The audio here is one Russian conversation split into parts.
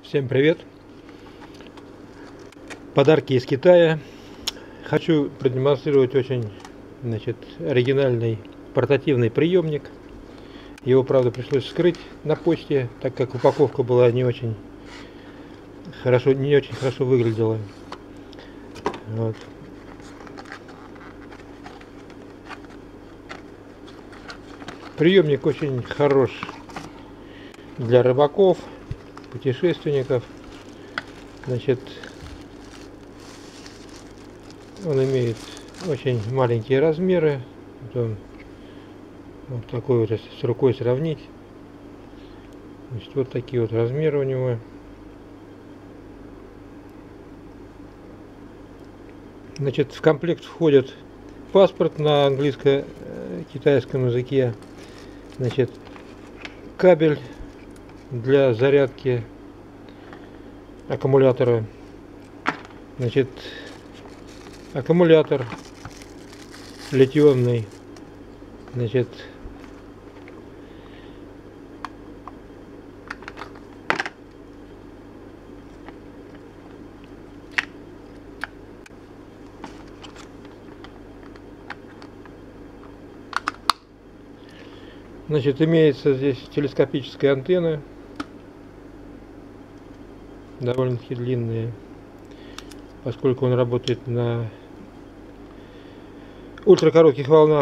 Всем привет! Подарки из Китая. Хочу продемонстрировать очень, оригинальный портативный приемник. Его, правда, пришлось вскрыть на почте, так как упаковка была не очень хорошо выглядела. Вот. Приемник очень хорош для рыбаков, путешественников. Он имеет очень маленькие размеры. Вот такой вот, если с рукой сравнить. Вот такие вот размеры у него. В комплект входит паспорт на английско-китайском языке. Кабель для зарядки аккумулятора. Аккумулятор литионный. Имеется здесь телескопическая антенна, довольно-таки длинная, поскольку он работает на ультракоротких волнах.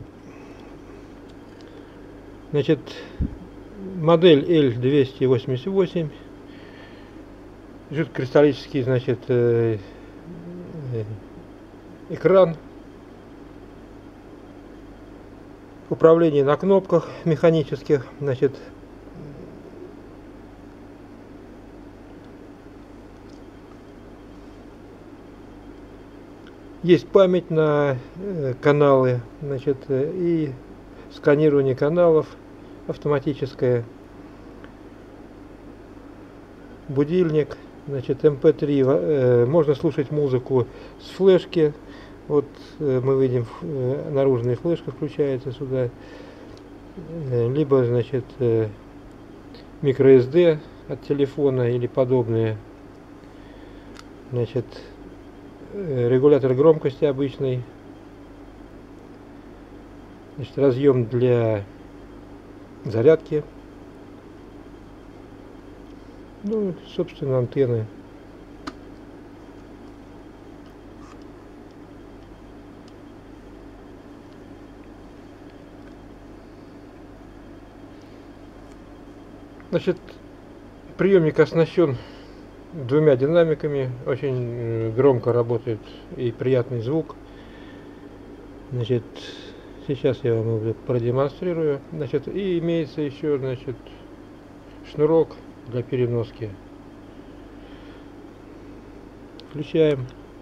Модель L288, жидкокристаллический, экран, управление на кнопках механических. Есть память на каналы, и сканирование каналов автоматическое. Будильник, MP3, можно слушать музыку с флешки. Вот мы видим, наружная флешка включается сюда, либо microSD от телефона или подобные. Регулятор громкости обычный, разъем для зарядки, собственно, антенны. Приемник оснащен двумя динамиками, очень громко работает и приятный звук. Сейчас я вам его продемонстрирую. И имеется еще, шнурок для переноски. Включаем.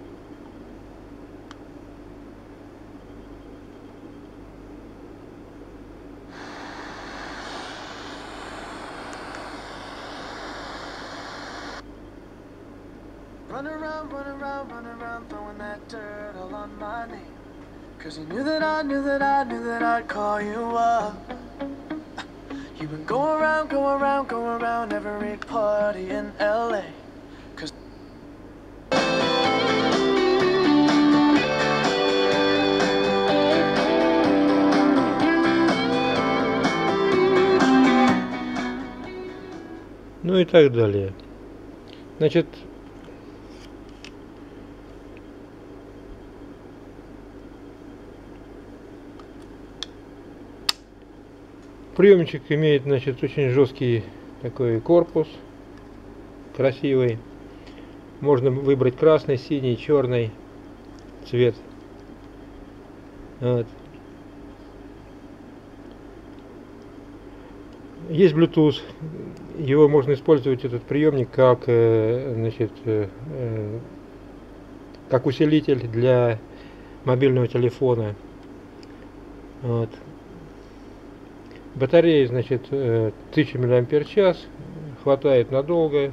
Run around, throwing that dirt all on my name. 'Cause you knew that I'd call you up. You've been going around every party in LA. 'Cause И так далее. Приемничек имеет, очень жесткий такой корпус, красивый. Можно выбрать красный, синий, черный цвет. Вот. Есть Bluetooth. Его можно использовать, этот приемник, как усилитель для мобильного телефона. Вот. Батарея, 1000 мАч, хватает надолго.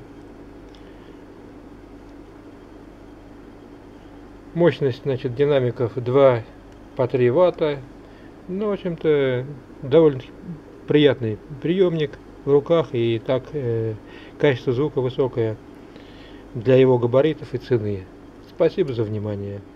Мощность, динамиков 2 по 3 ватта. В общем-то, довольно приятный приемник в руках, и так качество звука высокое для его габаритов и цены. Спасибо за внимание.